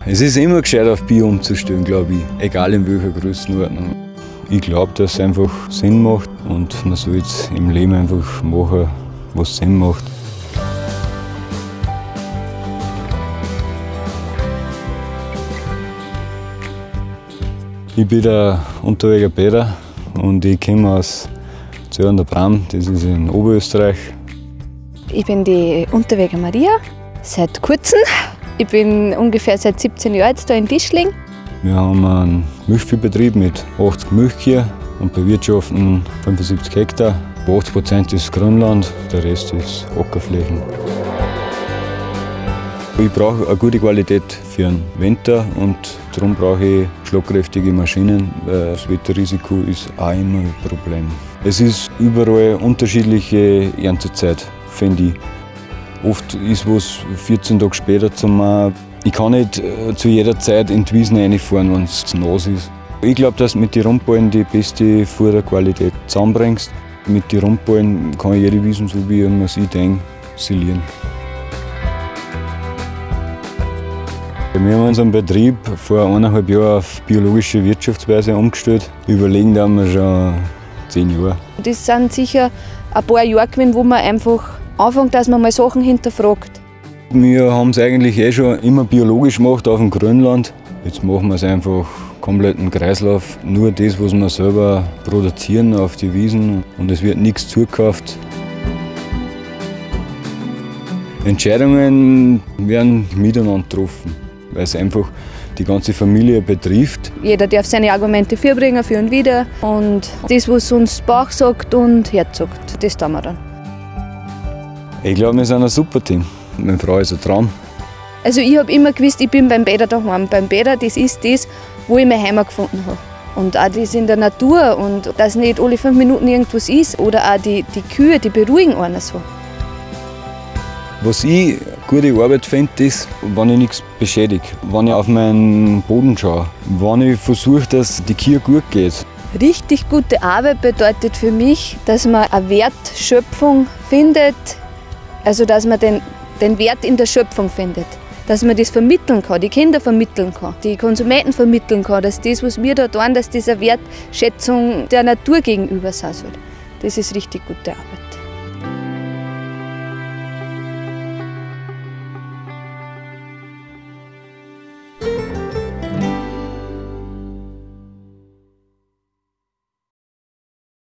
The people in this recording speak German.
Es ist immer gescheit, auf Bio umzustellen, glaube ich, egal in welcher Größenordnung. Ich glaube, dass es einfach Sinn macht und man soll jetzt im Leben einfach machen, was Sinn macht. Ich bin der Unterweger Peter und ich komme aus Zell an der Bram, das ist in Oberösterreich. Ich bin die Unterweger Maria, seit kurzem. Ich bin ungefähr seit 17 Jahren jetzt hier in Tischling. Wir haben einen Milchviehbetrieb mit 80 Milchkühe und bewirtschaften 75 Hektar. 80% ist Grünland, der Rest ist Ackerflächen. Ich brauche eine gute Qualität für den Winter und darum brauche ich schlagkräftige Maschinen, weil das Wetterrisiko ist auch immer ein Problem. Es ist überall unterschiedliche Erntezeit, finde ich. Oft ist was 14 Tage später zum Mähen. Ich kann nicht zu jeder Zeit in die Wiesen reinfahren, wenn es zu nass ist. Ich glaube, dass du mit den Rundballen die beste Futterqualität zusammenbringst. Mit den Rundballen kann ich jede Wiesen, so wie man sie denkt, silieren. Wir haben unseren Betrieb vor 1,5 Jahren auf biologische Wirtschaftsweise umgestellt. Überlegen da wir schon 10 Jahre. Das sind sicher ein paar Jahre gewesen, wo man einfach anfängt, dass man mal Sachen hinterfragt. Wir haben es eigentlich schon immer biologisch gemacht auf dem Grünland. Jetzt machen wir es einfach komplett im Kreislauf. Nur das, was wir selber produzieren auf die Wiesen und es wird nichts zugekauft. Entscheidungen werden miteinander getroffen, weil es einfach die ganze Familie betrifft. Jeder darf seine Argumente vorbringen, für und wieder. Und das, was uns Bauch sagt und Herz sagt, das tun wir dann. Ich glaube, wir sind ein super Team. Meine Frau ist ein Traum. Also ich habe immer gewusst, ich bin beim Peter daheim. Beim Peter, das ist das, wo ich meine Heimat gefunden habe. Und auch das in der Natur und dass nicht alle 5 Minuten irgendwas ist. Oder auch die Kühe, die beruhigen einen so. Was ich gute Arbeit finde, ist, wenn ich nichts beschädige. Wenn ich auf meinen Boden schaue. Wenn ich versuche, dass die Kühe gut geht. Richtig gute Arbeit bedeutet für mich, dass man eine Wertschöpfung findet. Also dass man den Wert in der Schöpfung findet. Dass man das vermitteln kann, die Kinder vermitteln kann, die Konsumenten vermitteln kann, dass das, was wir da tun, dass das eine Wertschätzung der Natur gegenüber sein soll. Das ist richtig gute Arbeit.